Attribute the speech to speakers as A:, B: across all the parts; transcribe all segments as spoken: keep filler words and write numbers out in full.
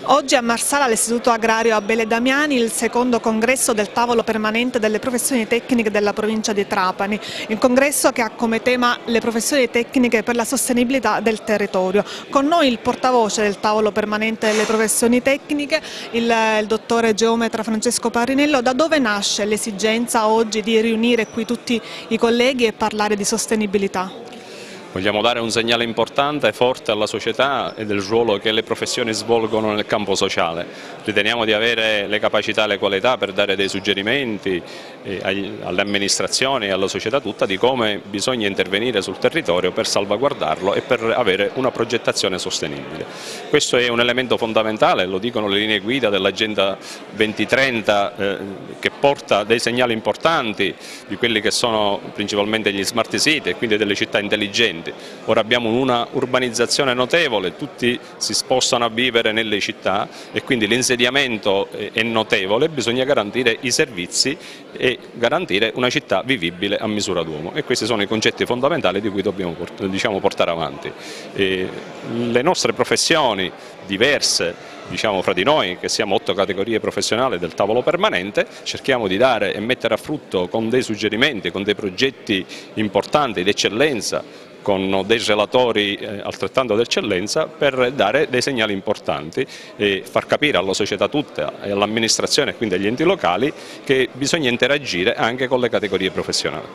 A: Oggi a Marsala, all'Istituto Agrario Abele Damiani, il secondo congresso del tavolo permanente delle professioni tecniche della provincia di Trapani. Il congresso che ha come tema le professioni tecniche per la sostenibilità del territorio. Con noi il portavoce del tavolo permanente delle professioni tecniche, il, il dottore geometra Francesco Parinello. Da dove nasce l'esigenza oggi di riunire qui tutti i colleghi e parlare di sostenibilità?
B: Vogliamo dare un segnale importante e forte alla società e del ruolo che le professioni svolgono nel campo sociale. Riteniamo di avere le capacità e le qualità per dare dei suggerimenti alle amministrazioni e alla società tutta di come bisogna intervenire sul territorio per salvaguardarlo e per avere una progettazione sostenibile. Questo è un elemento fondamentale, lo dicono le linee guida dell'Agenda duemilatrenta eh, che porta dei segnali importanti di quelli che sono principalmente gli smart city e quindi delle città intelligenti. Ora abbiamo una urbanizzazione notevole, tutti si spostano a vivere nelle città e quindi l'insediamento è notevole, bisogna garantire i servizi e garantire una città vivibile a misura d'uomo, e questi sono i concetti fondamentali di cui dobbiamo diciamo, portare avanti. E le nostre professioni diverse, diciamo fra di noi, che siamo otto categorie professionali del tavolo permanente, cerchiamo di dare e mettere a frutto con dei suggerimenti, con dei progetti importanti di eccellenza, con dei relatori eh, altrettanto d'eccellenza, per dare dei segnali importanti e far capire alla società tutta e all'amministrazione e quindi agli enti locali che bisogna interagire anche con le categorie professionali.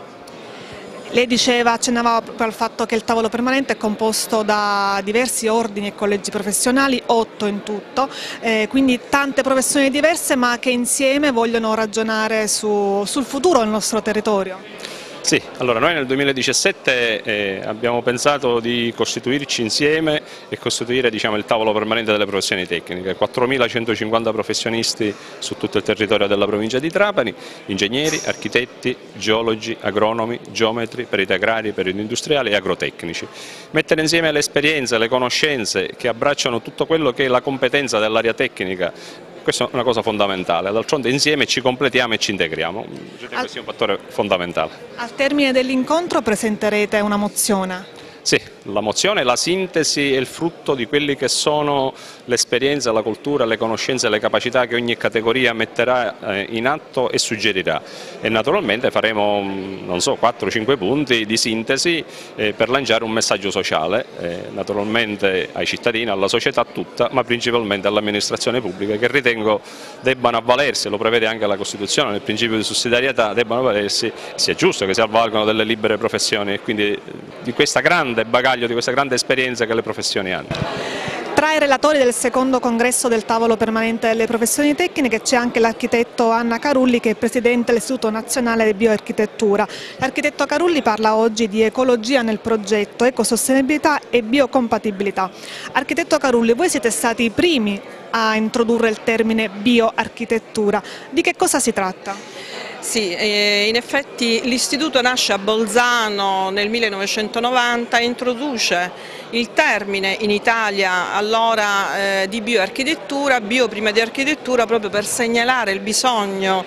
A: Lei diceva, accennava al fatto che il tavolo permanente è composto da diversi ordini e collegi professionali, otto in tutto, eh, quindi tante professioni diverse ma che insieme vogliono ragionare su, sul futuro del nostro territorio.
B: Sì, allora noi nel duemiladiciassette eh, abbiamo pensato di costituirci insieme e costituire diciamo, il tavolo permanente delle professioni tecniche, quattromilacentocinquanta professionisti su tutto il territorio della provincia di Trapani, ingegneri, architetti, geologi, agronomi, geometri, periti agrari, periti industriali e agrotecnici. Mettere insieme le esperienze, le conoscenze che abbracciano tutto quello che è la competenza dell'area tecnica. Questa è una cosa fondamentale, d'altronde insieme ci completiamo e ci integriamo, questo è un fattore fondamentale.
A: Al termine dell'incontro presenterete una mozione?
B: Sì, la mozione è la sintesi e il frutto di quelli che sono l'esperienza, la cultura, le conoscenze e le capacità che ogni categoria metterà in atto e suggerirà, e naturalmente faremo non so, quattro cinque punti di sintesi eh, per lanciare un messaggio sociale, eh, naturalmente ai cittadini, alla società tutta, ma principalmente all'amministrazione pubblica, che ritengo debbano avvalersi, lo prevede anche la Costituzione, nel principio di sussidiarietà, debbano avvalersi, sia giusto che si avvalgano delle libere professioni e quindi di questa grande bagaglio, di questa grande esperienza che le professioni hanno.
A: Tra i relatori del secondo congresso del tavolo permanente delle professioni tecniche c'è anche l'architetto Anna Carulli, che è presidente dell'Istituto Nazionale di Bioarchitettura. L'architetto Carulli parla oggi di ecologia nel progetto, ecosostenibilità e biocompatibilità. Architetto Carulli, voi siete stati i primi a introdurre il termine bioarchitettura. Di che cosa si tratta?
C: Sì, in effetti l'istituto nasce a Bolzano nel millenovecentonovanta e introduce il termine in Italia allora eh, di bioarchitettura, bio prima di architettura, proprio per segnalare il bisogno,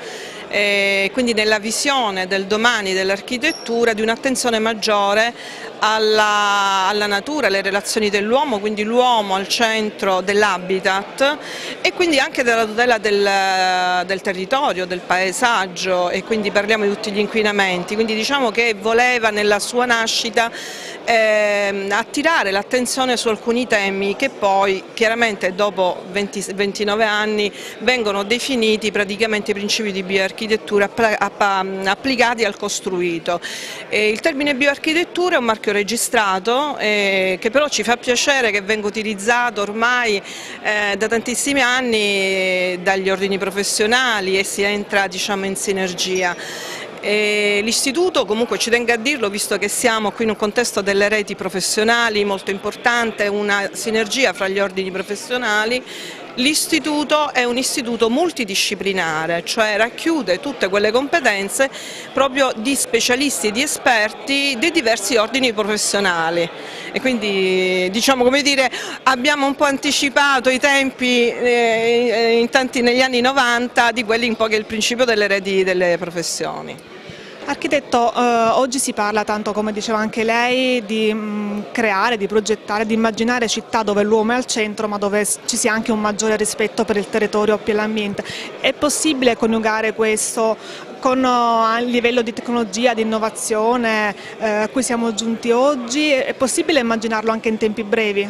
C: eh, quindi nella visione del domani dell'architettura, di un'attenzione maggiore alla, alla natura, alle relazioni dell'uomo, quindi l'uomo al centro dell'habitat e quindi anche della tutela del, del territorio, del paesaggio, e quindi parliamo di tutti gli inquinamenti, quindi diciamo che voleva nella sua nascita eh, attirare l'attenzione su alcuni temi che poi chiaramente dopo venti, ventinove anni vengono definiti praticamente i principi di bioarchitettura applicati al costruito. E il termine bioarchitettura è un marchio registrato eh, che però ci fa piacere che venga utilizzato ormai eh, da tantissimi anni dagli ordini professionali e si entra diciamo in sinergia. L'istituto, comunque ci tengo a dirlo, visto che siamo qui in un contesto delle reti professionali molto importante, una sinergia fra gli ordini professionali, l'istituto è un istituto multidisciplinare, cioè racchiude tutte quelle competenze proprio di specialisti e di esperti dei diversi ordini professionali. E quindi diciamo come dire abbiamo un po' anticipato i tempi eh, in tanti negli anni novanta di quelli un po' che è il principio delle reti delle professioni.
A: Architetto, eh, oggi si parla tanto, come diceva anche lei, di mh, creare, di progettare, di immaginare città dove l'uomo è al centro, ma dove ci sia anche un maggiore rispetto per il territorio e l'ambiente. È possibile coniugare questo con a livello di tecnologia, di innovazione eh, a cui siamo giunti oggi? È possibile immaginarlo anche in tempi brevi?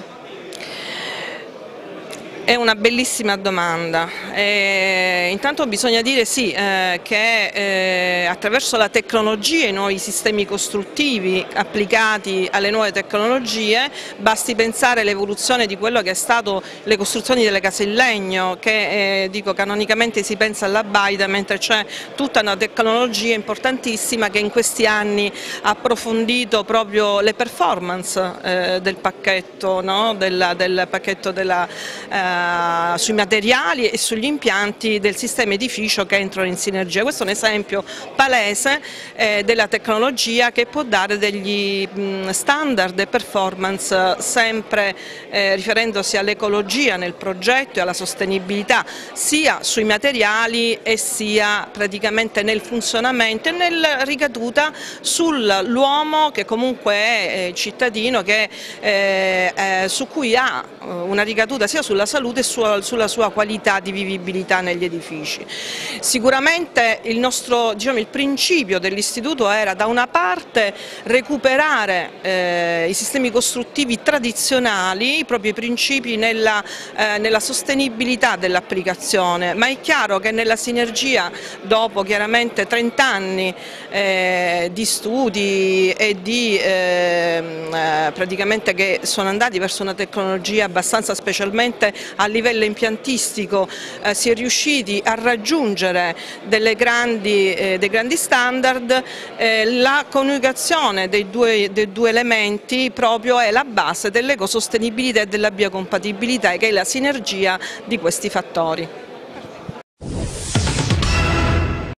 C: È una bellissima domanda. Eh, intanto bisogna dire sì, eh, che eh, attraverso la tecnologia, i nuovi sistemi costruttivi applicati alle nuove tecnologie, basti pensare all'evoluzione di quello che è stato le costruzioni delle case in legno, che eh, dico canonicamente si pensa alla baita, mentre c'è tutta una tecnologia importantissima che in questi anni ha approfondito proprio le performance eh, del pacchetto, no? del, del pacchetto della eh, sui materiali e sugli impianti del sistema edificio che entrano in sinergia. Questo è un esempio palese eh, della tecnologia che può dare degli mh, standard e performance sempre eh, riferendosi all'ecologia nel progetto e alla sostenibilità sia sui materiali e sia praticamente nel funzionamento e nella ricaduta sull'uomo che comunque è eh, cittadino che, eh, eh, su cui ha una ricaduta sia sulla salute e sulla sua qualità di vivibilità negli edifici. Sicuramente il nostro, diciamo, il principio dell'istituto era da una parte recuperare eh, i sistemi costruttivi tradizionali, i propri principi nella, eh, nella sostenibilità dell'applicazione, ma è chiaro che nella sinergia, dopo chiaramente trenta anni eh, di studi e di eh, praticamente che sono andati verso una tecnologia abbastanza, specialmente a livello impiantistico, eh, si è riusciti a raggiungere delle grandi, eh, dei grandi standard. Eh, la coniugazione dei due, dei due elementi proprio è la base dell'ecosostenibilità e della biocompatibilità, che è la sinergia di questi fattori.